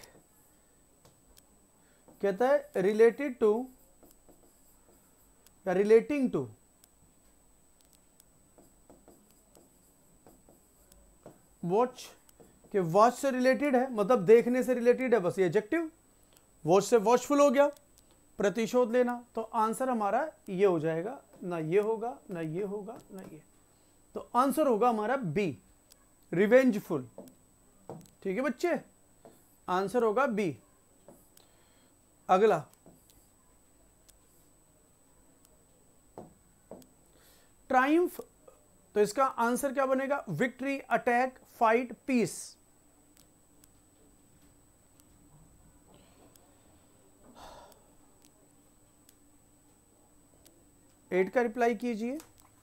कहता है रिलेटेड टू या रिलेटिंग टू। वॉच के वॉच से रिलेटेड है, मतलब देखने से रिलेटेड है, बस ये एडजेक्टिव। वॉच से वॉचफुल हो गया, प्रतिशोध लेना। तो आंसर हमारा ये हो जाएगा, ना ये होगा ना ये होगा ना ये। तो आंसर होगा हमारा बी, रिवेंजफुल। ठीक है बच्चे, आंसर होगा बी। अगला ट्रायम्फ, तो इसका आंसर क्या बनेगा? Victory, attack, fight, peace. Eight का रिप्लाई कीजिए।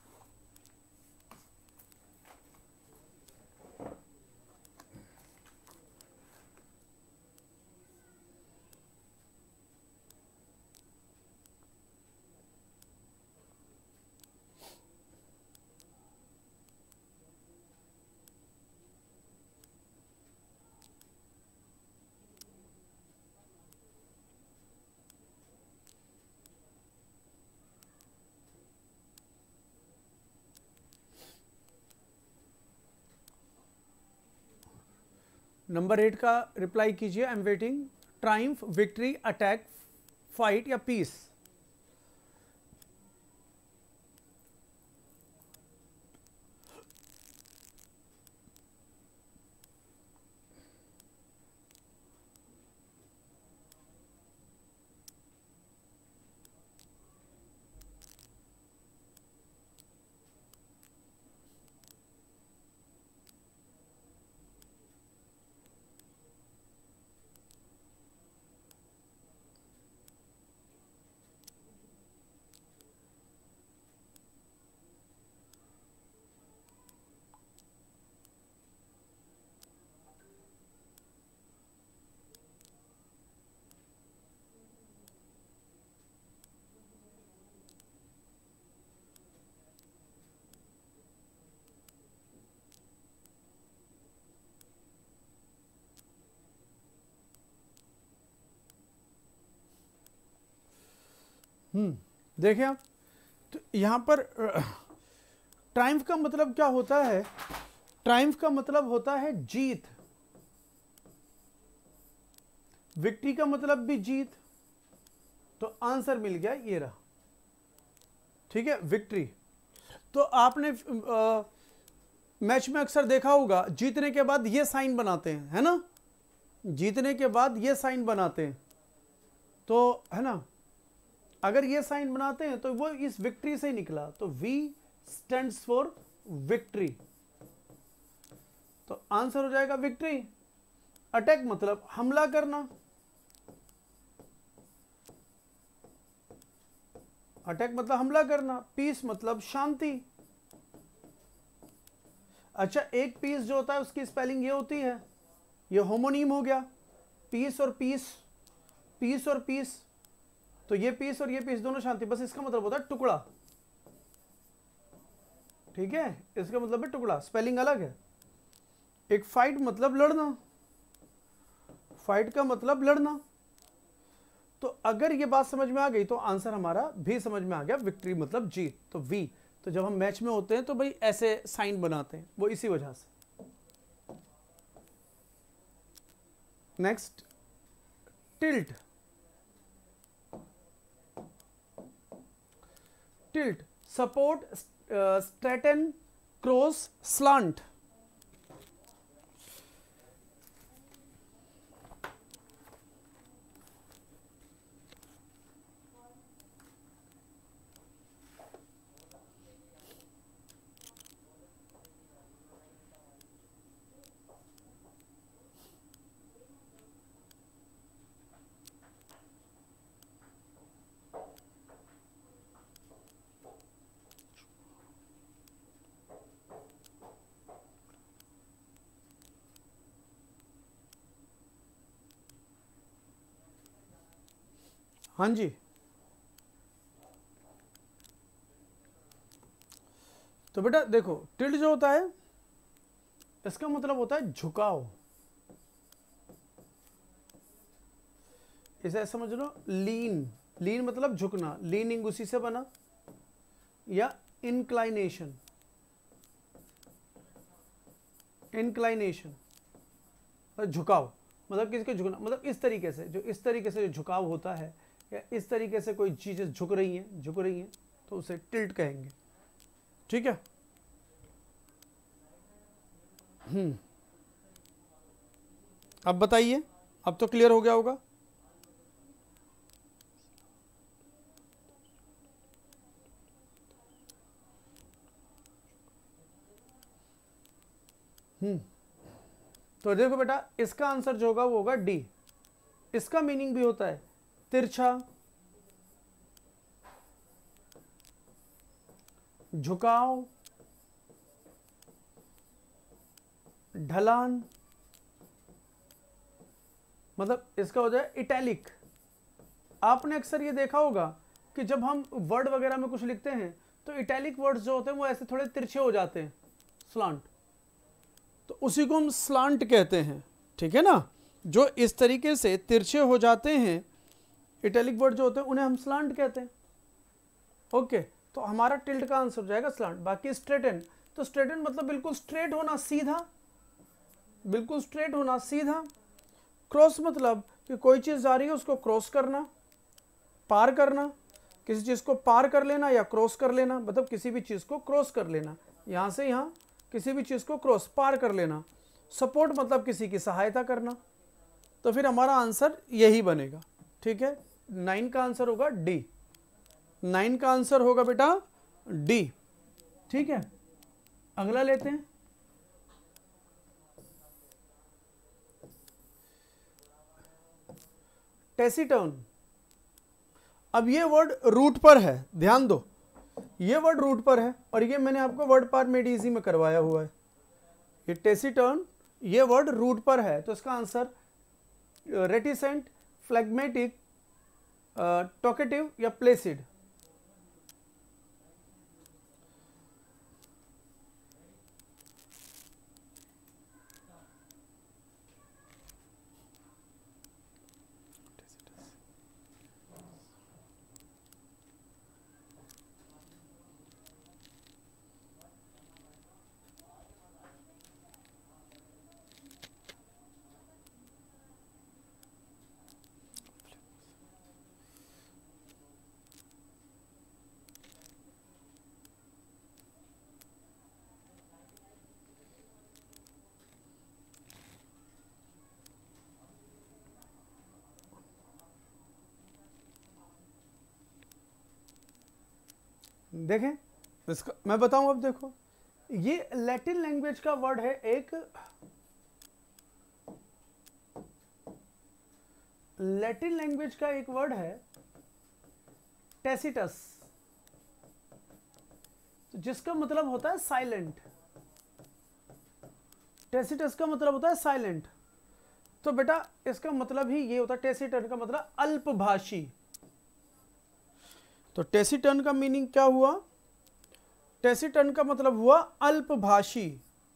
नंबर 8 का रिप्लाई कीजिए। I am waiting. Triumph, victory, attack, fight या पीस। देखिए आप, तो यहाँ पर ट्रायम्फ का मतलब क्या होता है? ट्रायम्फ का मतलब होता है जीत, विक्ट्री का मतलब भी जीत। तो आंसर मिल गया, ये रहा, ठीक है, विक्ट्री। तो आपने मैच में अक्सर देखा होगा, जीतने के बाद ये साइन बनाते हैं, है ना, जीतने के बाद ये साइन बनाते हैं, तो है ना, अगर ये साइन बनाते हैं तो वो इस विक्ट्री से ही निकला। तो V स्टैंड्स फॉर विक्ट्री, तो आंसर हो जाएगा विक्ट्री। अटैक मतलब हमला करना, अटैक मतलब हमला करना। पीस मतलब शांति। अच्छा, एक पीस जो होता है उसकी स्पेलिंग ये होती है, ये होमोनीम हो गया, पीस और पीस, पीस और पीस, तो ये पीस और ये पीस दोनों शांति, बस इसका मतलब होता है टुकड़ा, ठीक है, इसका मतलब है टुकड़ा, स्पेलिंग अलग है। एक फाइट मतलब लड़ना, फाइट का मतलब लड़ना। तो अगर ये बात समझ में आ गई तो आंसर हमारा भी समझ में आ गया, विक्ट्री मतलब जीत। तो वी, तो जब हम मैच में होते हैं तो भाई ऐसे साइन बनाते हैं, वो इसी वजह से। Next, tilt. Tilt, support, straighten, cross, slant. हाँ जी, तो बेटा देखो, टिल्ट जो होता है इसका मतलब होता है झुकाव, इसे समझ लो। लीन, लीन मतलब झुकना, लीनिंग उसी से बना, या इंक्लाइनेशन, इंक्लाइनेशन झुकाव, मतलब किसी को झुकना, मतलब इस तरीके से, जो इस तरीके से जो झुकाव होता है, या इस तरीके से कोई चीजें झुक रही हैं, तो उसे टिल्ट कहेंगे, ठीक है। अब बताइए, अब तो क्लियर हो गया होगा। तो देखो बेटा, इसका आंसर जो होगा वो होगा डी। इसका मीनिंग भी होता है तिरछा, झुकाव, ढलान, मतलब इसका हो जाए इटैलिक। आपने अक्सर ये देखा होगा कि जब हम वर्ड वगैरह में कुछ लिखते हैं तो इटैलिक वर्ड्स जो होते हैं वो ऐसे थोड़े तिरछे हो जाते हैं, स्लांट, तो उसी को हम स्लांट कहते हैं, ठीक है ना। जो इस तरीके से तिरछे हो जाते हैं, इटैलिक वर्ड जो होते हैं उन्हें हम स्लांट कहते हैं। ओके, तो हमारा टिल्ट का आंसर हो जाएगा स्लांट। बाकी स्ट्रेटन, तो स्ट्रेटन मतलब बिल्कुल स्ट्रेट होना, सीधा, बिल्कुल स्ट्रेट होना, सीधा। क्रॉस मतलब कि कोई चीज जा रही है उसको क्रॉस करना, पार करना, किसी चीज को पार कर लेना या क्रॉस कर लेना, मतलब किसी भी चीज को क्रॉस कर लेना, यहां से यहां किसी भी चीज को क्रॉस, पार कर लेना। सपोर्ट मतलब किसी की सहायता करना। तो फिर हमारा आंसर यही बनेगा, ठीक है। 9 का आंसर होगा डी, 9 का आंसर होगा बेटा डी, ठीक है। अगला लेते हैं, टेसिटर्न। अब ये वर्ड रूट पर है, ध्यान दो, ये वर्ड रूट पर है, और ये मैंने आपको वर्ड पार मेड इजी में करवाया हुआ है। ये टेसिटर्न, ये वर्ड रूट पर है, तो इसका आंसर रेटिसेंट, फ्लेगमेटिक, टॉकेटिव या प्लेसिड। देखें इसका मैं बताऊं, अब देखो ये लैटिन लैंग्वेज का वर्ड है, एक लैटिन लैंग्वेज का एक वर्ड है टैसिटस, जिसका मतलब होता है साइलेंट। टैसिटस का मतलब होता है साइलेंट। तो बेटा इसका मतलब ही ये होता है, टैसिटन का मतलब अल्पभाषी। तो टैसिटन का मीनिंग क्या हुआ? टैसिटन का मतलब हुआ अल्पभाषी।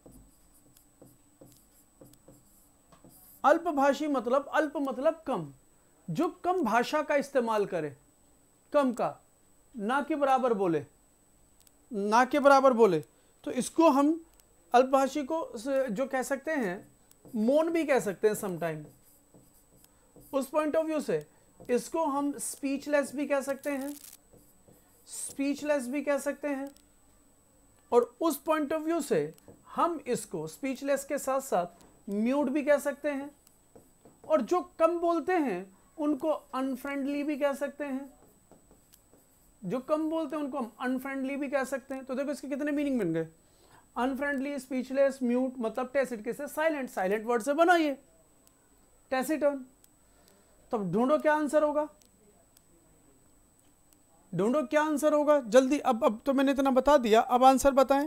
अल्पभाषी मतलब, अल्प मतलब कम, जो कम भाषा का इस्तेमाल करे, कम का, ना के बराबर बोले, ना के बराबर बोले। तो इसको हम अल्पभाषी को जो कह सकते हैं, मौन भी कह सकते हैं समटाइम। उस पॉइंट ऑफ व्यू से इसको हम स्पीचलेस भी कह सकते हैं, स्पीचलेस भी कह सकते हैं। और उस पॉइंट ऑफ व्यू से हम इसको स्पीचलेस के साथ साथ म्यूट भी कह सकते हैं। और जो कम बोलते हैं उनको अनफ्रेंडली भी कह सकते हैं, जो कम बोलते हैं उनको हम अनफ्रेंडली भी कह सकते हैं। तो देखो इसके कितने मीनिंग बन गए, अनफ्रेंडली, स्पीचलेस, म्यूट, मतलब टैसिट किससे? साइलेंट। साइलेंट वर्ड से बना ये टैसिटन। तब ढूंढो क्या आंसर होगा, ढूंढो क्या आंसर होगा जल्दी। अब तो मैंने इतना बता दिया, अब आंसर बताएं।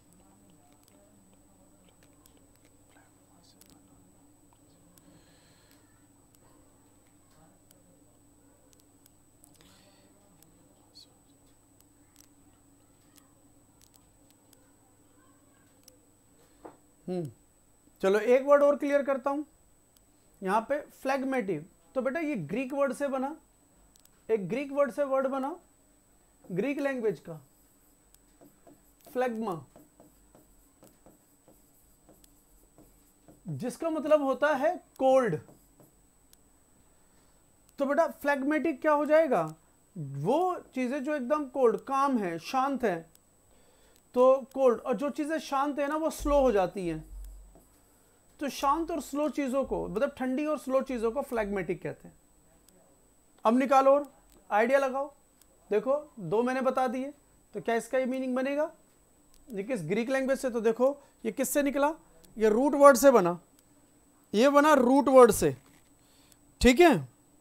चलो एक वर्ड और क्लियर करता हूं यहां पे, फ्लैग्मेटिव। तो बेटा ये ग्रीक वर्ड से बना, एक ग्रीक वर्ड से वर्ड बना, ग्रीक लैंग्वेज का, फ्लैग्मा, जिसका मतलब होता है कोल्ड। तो बेटा फ्लैग्मेटिक क्या हो जाएगा? वो चीजें जो एकदम कोल्ड, काम है, शांत है, तो कोल्ड। और जो चीजें शांत है ना वो स्लो हो जाती हैं। तो शांत और स्लो चीजों को, मतलब ठंडी और स्लो चीजों को फ्लैग्मेटिक कहते हैं। अब निकालो और आइडिया लगाओ। देखो दो मैंने बता दिए, तो क्या इसका ये मीनिंग बनेगा? ये किस ग्रीक लैंग्वेज से? तो देखो ये किससे निकला? ये रूट वर्ड से बना, ये बना रूट वर्ड से, ठीक है।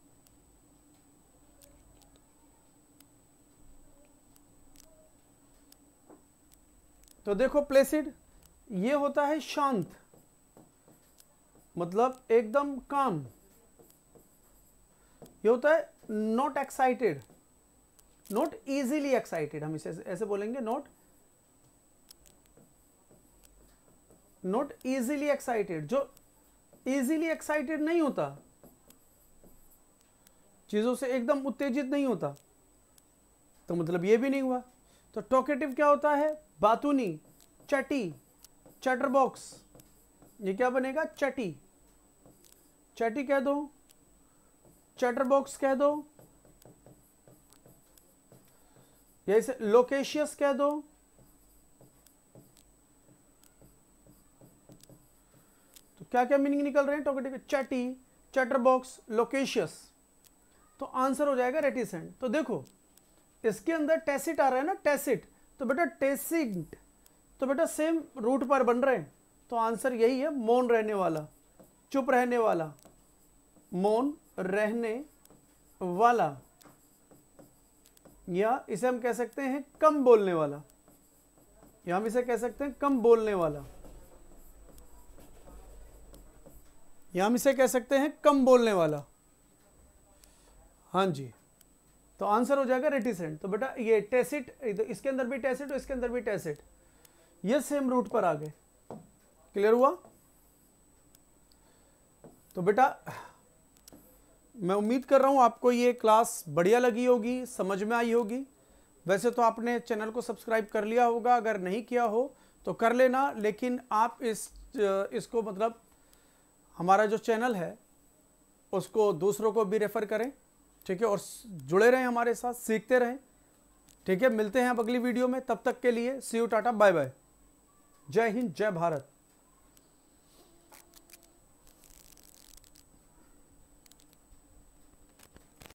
तो देखो प्लेसिड, ये होता है शांत, मतलब एकदम काम। ये होता है not excited, not easily excited, हम इसे ऐसे बोलेंगे, नॉट इजीली एक्साइटेड, जो इजीली एक्साइटेड नहीं होता, चीजों से एकदम उत्तेजित नहीं होता। तो मतलब ये भी नहीं हुआ। तो टॉकेटिव क्या होता है? बातूनी, चटी, चैटरबॉक्स। ये क्या बनेगा? चटी। चटी कह दो, चैटरबॉक्स कह दो, या इसे लोकेशियस कह दो। तो क्या क्या मीनिंग निकल रहे हैं टॉकेटिव? चटी, चैटरबॉक्स, लोकेशियस। तो आंसर हो जाएगा रेटिसेंट। तो देखो इसके अंदर टैसिट आ रहा है ना, टैसिट। तो बेटा टैसिट, तो बेटा सेम रूट पर बन रहे हैं। तो आंसर यही है, मौन रहने वाला, चुप रहने वाला, मौन रहने वाला, या इसे हम कह सकते हैं कम बोलने वाला, या हम इसे कह सकते हैं कम बोलने वाला, या हम इसे कह सकते हैं कम बोलने वाला। हाँ जी, तो आंसर हो जाएगा रेटिसेंट। तो बेटा ये टैसिट, इसके अंदर भी टैसिट और इसके अंदर भी टैसिट, ये सेम रूट पर आ गए। क्लियर हुआ? तो बेटा मैं उम्मीद कर रहा हूं आपको ये क्लास बढ़िया लगी होगी, समझ में आई होगी। वैसे तो आपने चैनल को सब्सक्राइब कर लिया होगा, अगर नहीं किया हो तो कर लेना। लेकिन आप इसको मतलब हमारा जो चैनल है उसको दूसरों को भी रेफर करें, ठीक है, और जुड़े रहें हमारे साथ, सीखते रहें, ठीक है। मिलते हैं अब अगली वीडियो में, तब तक के लिए see you, tata, bye bye, Jai Hind, जय भारत।